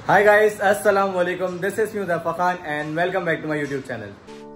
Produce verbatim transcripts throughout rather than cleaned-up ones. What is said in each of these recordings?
हाय guys, अस्सलाम वालेकुम। This is me Hudaifa Khan and welcome back to my YouTube channel.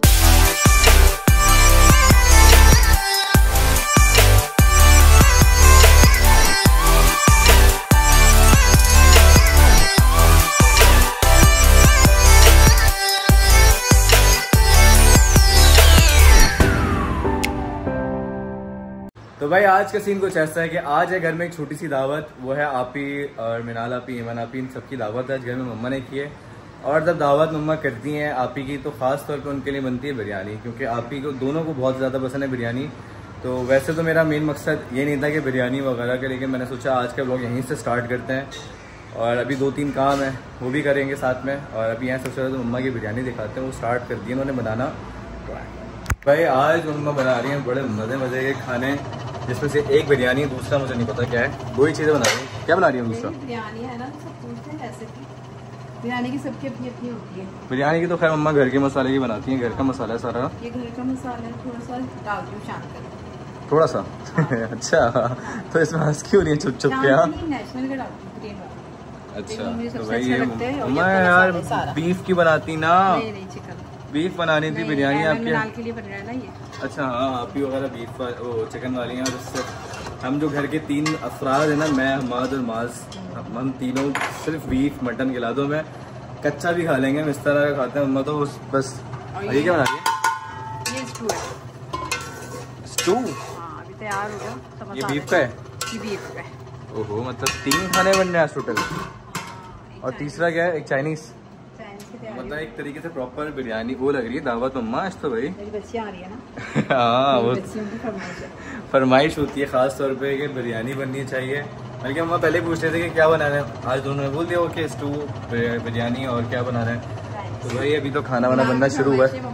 तो भाई आज का सीन कुछ ऐसा है कि आज है घर में एक छोटी सी दावत। वो है आपी और मिनाल आपी, ईमान आपी, इन सबकी दावत है आज घर में। मम्मा ने की है और जब दावत मम्मा करती हैं आपी की तो ख़ास तौर पे उनके लिए बनती है बिरयानी, क्योंकि आपी को दोनों को बहुत ज़्यादा पसंद है बिरयानी। तो वैसे तो मेरा मेन मकसद ये नहीं था कि बिरयानी वगैरह का, लेकिन मैंने सोचा आज का ब्लॉग यहीं से स्टार्ट करते हैं। और अभी दो तीन काम है वो भी करेंगे साथ में। और अभी यहाँ सबसे ज़्यादा तो मम्मा की बिरयानी दिखाते हैं, वो स्टार्ट कर दी उन्होंने बनाना। तो भाई आज मम्मा बना रही हैं बड़े मज़े मज़े के खाने, जिसमें से एक बिरयानी, दूसरा मुझे नहीं पता क्या है। दो ही चीज़ें बना रही हैं। क्या बना रही है दूसरा? बिरयानी है ना, तो सब पूछते हैं रेसिपी। बिरयानी की सबकी अपनी अपनी होती है। बिरयानी की तो खैर मम्मा घर के मसाले की बनाती हैं, घर का मसाला है सारा। ये घर का मसाला है, थोड़ा सा डालती हूँ शाम तक, थोड़ा सा। हाँ। अच्छा, तो इसमें हंस क्यों नहीं है चुप चुप क्या? नेशनल का डालती हूँ ग्रीन वाला। अच्छा तो भाई ये मम्मा यार बीफ की बनाती ना? नहीं नहीं, चिकन बीफ बनानी थी बिरयानी आपके के लिए बन रहा है ना ये। अच्छा हाँ, आप ही वगैरह बीफ वो चिकन वाली हैं। और उससे हम जो घर के तीन अफराद हैं ना, मैं, हमाद और माज, हम तीनों सिर्फ बीफ मटन खिला दो। मैं कच्चा भी खा लेंगे, हम इस तरह का खाते हैं। मम्मा तो उस बस। ये क्या बना रही है? ये स्टू है। स्टू? हाँ अभी तैयार हो गया। ये बीफ का है? ये बीफ का है। ओहो, मतलब तीन खाने बन रहे हैं टोटल। और तीसरा क्या है? एक चाइनीज। मतलब एक तरीके से प्रॉपर बिरयानी वो लग रही है दावत मम्मा आज तो भाई। मेरी बच्चियां आ रही है ना। हाँ वो फरमाइश है, फरमाइश होती है खास तौर पे कि बिरयानी बननी चाहिए। बल्कि मम्मा पहले पूछ रहे थे कि क्या बना रहे हैं, आज दोनों ने बोल दिया वो कि स्टू बिरयानी और क्या बना रहे हैं। तो भाई अभी तो खाना वाना बनना शुरू हुआ है।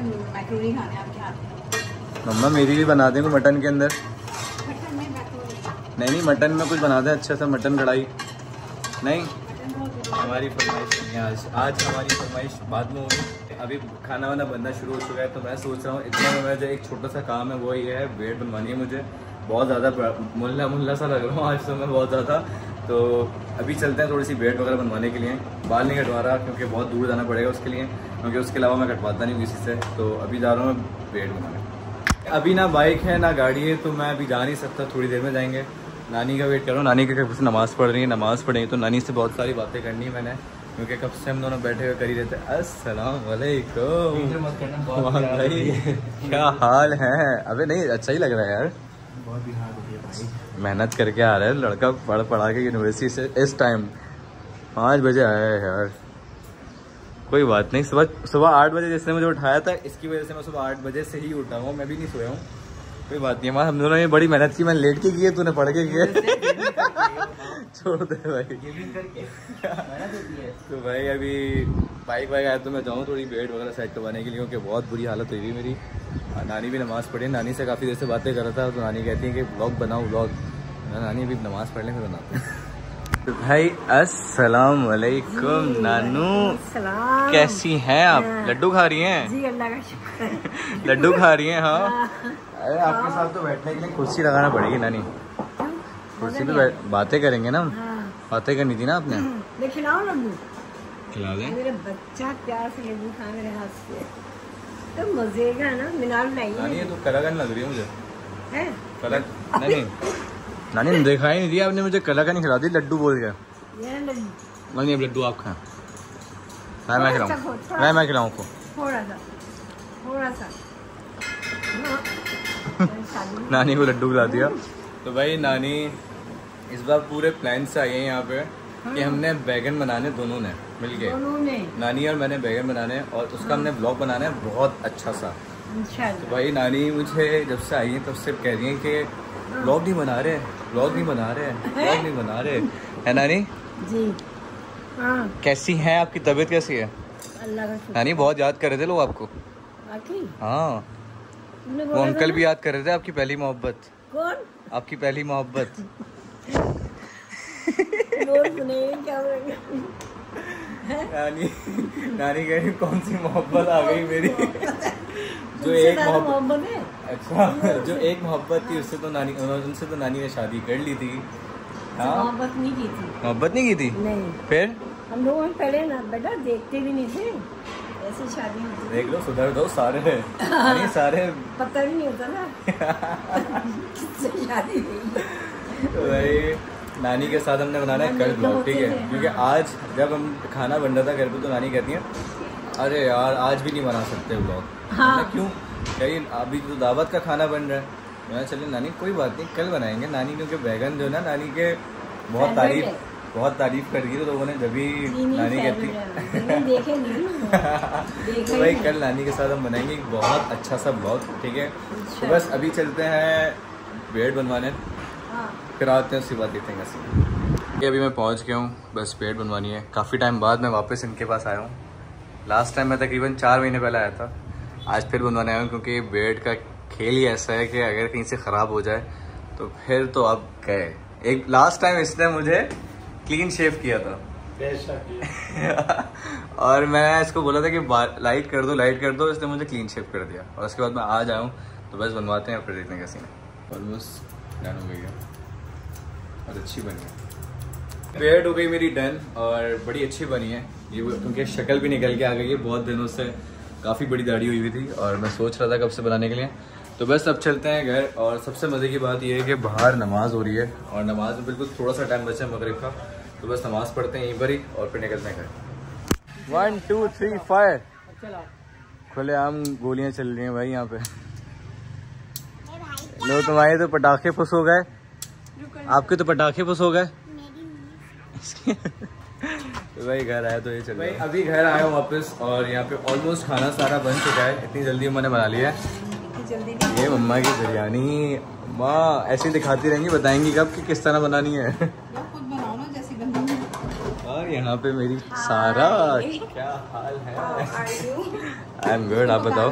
मम्मा मेरी भी बना देंगे मटन के अंदर। नहीं नहीं, मटन में कुछ बना दें अच्छा सा, मटन कढ़ाई। नहीं, हमारी फरमाइश नहीं है आज। आज हमारी फरमाइश बाद में होगी। अभी खाना वाना बनना शुरू हो चुका है। तो मैं सोच रहा हूँ इतना में मेरा जो एक छोटा सा काम है वो ये है, वेट बनवानी है मुझे। बहुत ज़्यादा मुल्ला मुल्ला सा लग रहा हूँ आज तो मैं बहुत ज़्यादा। तो अभी चलते हैं थोड़ी सी वेट वगैरह बनवाने के लिए। बाल नहीं कटवा रहा क्योंकि बहुत दूर जाना पड़ेगा उसके लिए, क्योंकि उसके अलावा मैं कटवाता नहीं किसी से। तो अभी जा रहा हूँ मैं वेट बनवाने। अभी ना बाइक है ना गाड़ी है, तो मैं अभी जा नहीं सकता, थोड़ी देर में जाएंगे। नानी का वेट करो, नानी के कब से नमाज़ पढ़ रही है, नमाज़ पढ़ेंगी तो नानी से बहुत सारी बातें करनी है मैंने, क्योंकि कब से हम दोनों बैठे हुए कर ही रहते हैं। अस्सलाम वालेकुम भाई, क्या हाल है? अबे नहीं, अच्छा ही लग रहा है यार, बहुत ही हार्ड होती है भाई। मेहनत करके आ रहा है लड़का, पढ़ पढ़ा के यूनिवर्सिटी से। इस टाइम पाँच बजे आया है यार। कोई बात नहीं, सुबह सुबह आठ बजे जिसने मुझे उठाया था, इसकी वजह से मैं सुबह आठ बजे से ही उठा हूँ। मैं भी नहीं सोया हूँ, कोई बात नहीं। हमारा हम दोनों ने बड़ी मेहनत की। मैंने लेट के किए, तूने पढ़ के किए। छोड़ दे भाई, ये भी करके तो भाई अभी बाइक वाइक आया तो मैं जाऊँ थोड़ी वेट वगैरह सेट करवाने के लिए, क्योंकि बहुत बुरी हालत हुई हुई मेरी। नानी भी नमाज़ पढ़ी, नानी से काफ़ी देर से बातें कर रहा था, तो नानी कहती है कि ब्लॉग बनाओ ब्लॉग। नानी अभी नमाज़ पढ़ लें फिर बनाते हैं। तो भाई अस्सलाम वालेकुम नानू, कैसी हैं आप? लड्डू खा रही हैं? जी अल्लाह का शुक्र है। लड्डू खा रही हैं? हाँ। अरे आपके साथ तो बैठने के लिए कुर्सी लगाना पड़ेगी नानी। कुर्सी पे बातें करेंगे ना, बातें करनी थी ना आपने। खिलाओ लड्डू, खिला दें। मेरा बच्चा प्यार से लड्डू खा मेरे हाथ से, तो मजे का ना। मिनाल नहीं नानी ये तो कलाकन लग रही है मुझे। है कलक नहीं नानी ने देखा ही नहीं दिया आपने मुझे, कलाकन नहीं खिला दी, लड्डू बोल गया। नानी अब लड्डू आप खाएं, मैं मैं खिलाऊँ, मैं मैं खिलाऊँ आपको थोड़ा सा थोड़ा सा। नानी को लड्डू खिला दिया। तो भाई नानी इस बार पूरे प्लान से आई है यहाँ पे कि हमने बैगन बनाने दोनों ने मिलके, नानी और मैंने बैगन बनाने, और उसका हमने ब्लॉग बनाना है बहुत अच्छा सा। तो भाई नानी मुझे जब से आई है तब से कह रही है कि ब्लॉग नहीं बना रहे, ब्लॉग नहीं बना रहे, ब्लॉग नहीं बना रहे। है नानी जी? हाँ। कैसी है आपकी तबीयत, कैसी है? अल्लाह का शुक्र। नानी बहुत याद कर रहे थे लोग आपको। हाँ, वो अंकल भी याद कर रहे थे आपकी पहली मोहब्बत। कौन? आपकी पहली मोहब्बत। नानी नानी कह रही कौन सी मोहब्बत आ गई मेरी। जो एक मोहब्बत है, अच्छा जो एक मोहब्बत थी उससे तो नानी उनसे तो नानी ने शादी कर ली थी। हाँ, मोहब्बत नहीं की थी। मोहब्बत नहीं की थी? नहीं। फिर हम लोग पहले ना बेटा देखते भी नहीं थे, ऐसे शादी होती देख लो सुधर दो सारे थे नहीं सारे पता भी नहीं होता ना किससे शादी हुई। तो भाई नानी के साथ हमने बनाना है कल ब्लॉग, ठीक है, क्योंकि आज जब हम खाना बन रहा था घर पे तो नानी कहती है अरे यार आज भी नहीं बना सकते ब्लॉग। हाँ। क्यों कहीं अभी तो दावत का खाना बन रहा है। मैं चलिए नानी कोई बात नहीं कल बनाएंगे। नानी क्योंकि बैगन जो है ना नानी के बहुत तारीफ बहुत तारीफ कर रही है तो लोगों ने जब नानी कहती तो भाई कल नानी के साथ हम बनाएंगे एक बहुत अच्छा सा ब्लॉग, ठीक है। तो बस अभी चलते हैं बेड बनवाने, फिर आते हैं उसके बाद देखते हैं। अभी मैं पहुंच गया हूँ, बस बेड बनवानी है। काफ़ी टाइम बाद मैं वापस इनके पास आया हूँ। लास्ट टाइम मैं तकरीबन चार महीने पहले आया था, आज फिर बनवाने आया हूँ क्योंकि बेड का खेल ही ऐसा है कि अगर कहीं से ख़राब हो जाए तो फिर तो अब गए। एक लास्ट टाइम इसने मुझे क्लीन शेव किया था और मैं इसको बोला था कि लाइट कर दो लाइट कर दो, इसने मुझे क्लीन शेव कर दिया और उसके बाद मैं आज आया हूँ। तो बस बनवाते हैं फिर देखने का सीन है। ऑलमोस्ट डन हो गई है और अच्छी बनी है। बेड हो गई मेरी डन और बड़ी अच्छी बनी है ये, क्योंकि शक्ल भी निकल के आ गई है। बहुत दिनों से काफ़ी बड़ी दाढ़ी हुई हुई थी और मैं सोच रहा था कब से बनाने के लिए। तो बस अब चलते हैं घर। और सबसे मज़े की बात यह है कि बाहर नमाज़ हो रही है और नमाज में बिल्कुल थोड़ा सा टाइम बचा है मगरिब का, तो बस नमाज़ पढ़ते हैं यहीं पर ही और फिर निकलते हैं घर। वन टू थ्री फायर, खुले आम गोलियाँ चल रही हैं भाई यहाँ पे। लो तुम्हारे तो पटाखे फुस हो गए, आपके तो पटाखे फुस हो गए। तो भाई घर आया तो ये चल भाई अभी घर आया हूँ वापस और यहाँ पे ऑलमोस्ट खाना सारा बन चुका है। इतनी जल्दी मैंने बना लिया है। ये मम्मा की बिरयानी माँ ऐसे दिखाती रहेंगी, बताएंगी कब कि किस तरह बनानी है। खुद बनाओ ना जैसी बननी है। और यहाँ पे मेरी सारा क्या हाल है। आई एम गुड, आप बताओ।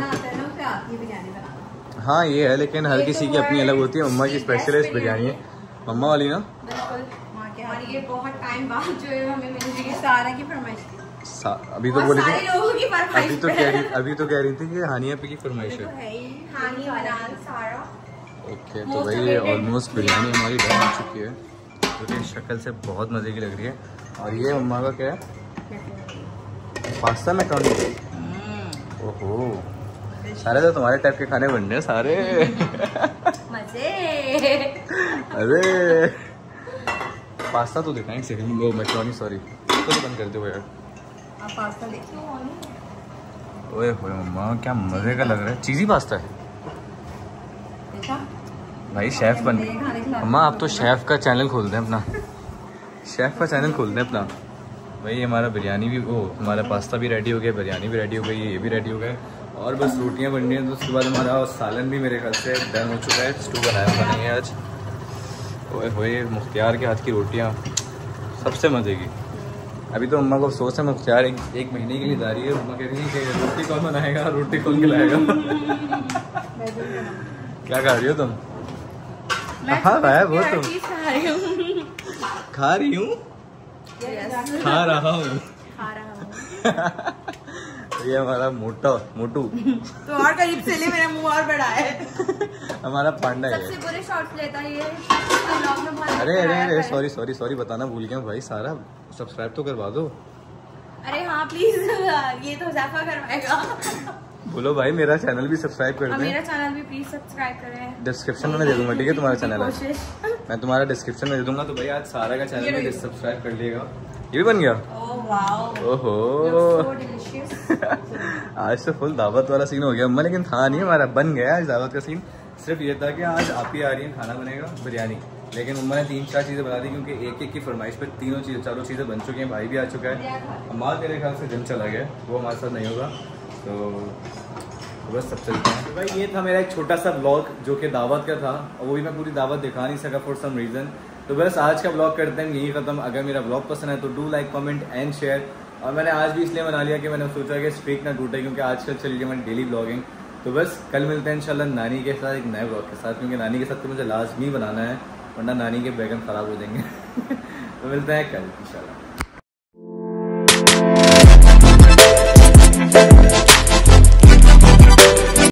हाँ ये है, लेकिन हर किसी की अपनी अलग होती है। मम्मा की स्पेशलिस्ट बिरयानी है, मम्मा वाली ना। और ये बहुत टाइम बाद जो है हमें मिल रही है, सारा की फरमाइश थी। अभी तो बोली थी, अभी तो कह रही अभी तो कह रही थी कि हानिया पे की फरमाइश है। ओके तो भाई ये ऑलमोस्ट बिरयानी हमारी बन हो चुकी है, जो कि शक्ल से बहुत मज़े की लग रही है। और ये मम्मा का क्या है, पास्ता मैक्रोनी। ओहो सारे तो तुम्हारे टाइप के खाने बन रहे हैं सारे। मजे अरे पास्ता तो दिखाएं एक सेकंड, वो मैक्रोनी सॉरी तो बंद कर दो यार। आप पास्ता देखो। ओए होए मम्मा क्या मजे का लग रहा है, चीज़ी पास्ता है। देखा भाई शेफ बन मम्मा, आप तो शेफ का चैनल खोल दें अपना, शेफ का चैनल खोल दें अपना। भाई हमारा बिरयानी भी ओ हमारा पास्ता भी रेडी हो गया, बिरयानी भी रेडी हो गई, ये भी रेडी हो गए और बस रोटियां बन रही हैं। तो उसके बाद हमारा सालन भी मेरे ख्याल से डन हो चुका है। स्टू बनाया बनेंगे आज। ओए होए मुख्तियार के हाथ की रोटियाँ सबसे मज़े की। अभी तो मम्मा को अफसोस है, मुख्तियार एक, एक महीने के लिए जा रही है। मम्मा कह रही है कि रोटी कौन बनाएगा, रोटी कौन खिलाएगा। क्या खा रही हो तुम? हाँ भाई वो तुम खा रही हूँ, खा रहा हूँ। ये हमारा मोटा मोटू तो और करीब से ले, मेरा मुंह और बड़ा है। हमारा पांडा है। सबसे बुरे शॉट्स लेता है ये। अरे अरे अरे सॉरी सॉरी सॉरी बताना भूल गया भाई। सारा सब्सक्राइब तो करवा दो। अरे हाँ प्लीज, ये तो ज़ाफा करवाएगा। बोलो भाई मेरा चैनल भी सब्सक्राइब कर दें। मेरा चैनल भी प्लीज सब्सक्राइब करें। डिस्क्रिप्शन में दे दूंगा, ठीक है तुम्हारा चैनल है, मैं तुम्हारा डिस्क्रिप्शन में दे दूंगा। तो भाई आज सारा का चैनल भी सब्सक्राइब कर लिएगा। ये भी बन गया। ओहो आज तो फुल दावत वाला सीन हो गया अम्मा, लेकिन था नहीं हमारा, बन गया आज दावत का सीन। सिर्फ ये था कि आज आप ही आ रही हैं, खाना बनेगा बिरयानी, लेकिन मम्मा ने तीन चार चीज़ें बना दी क्योंकि एक एक की फरमाइश पर तीनों चीज़ें चारों चीज़ें बन चुकी हैं। भाई भी आ चुका है, अम्मा मेरे ख्याल से जिम चला गया, वो हमारे साथ नहीं होगा। तो बस सब चलते हैं। तो भाई ये था मेरा एक छोटा सा ब्लॉग जो कि दावत का था, और वो भी मैं पूरी दावत दिखा नहीं सका फॉर सम रीज़न। तो बस आज का ब्लॉग करते हैं यही ख़त्म। अगर मेरा ब्लॉग पसंद है तो do like comment and share. और मैंने आज भी इसलिए बना लिया कि मैंने सोचा कि स्ट्रीक ना टूटे, क्योंकि आजकल चल रही है मैंने डेली ब्लॉगिंग। तो बस कल मिलते हैं इंशाल्लाह नानी के साथ एक नए ब्लॉग के साथ, क्योंकि नानी के साथ तो मुझे लाजमी बनाना है, वरना नानी के बैगन ख़राब हो जाएंगे। तो मिलते हैं कल इंशाल्लाह।